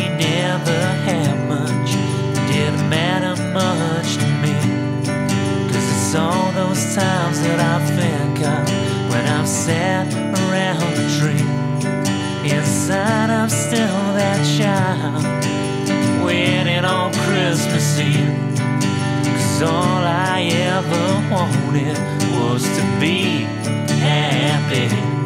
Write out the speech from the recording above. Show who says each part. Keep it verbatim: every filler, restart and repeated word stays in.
Speaker 1: never had much, didn't matter much to me. Cause it's all those times that I think of when I've sat around the tree. Inside I'm still that child waiting on Christmas Eve. Cause all I ever wanted was to be happy.